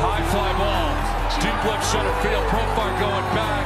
High fly ball. Deep left center field. Profar going back.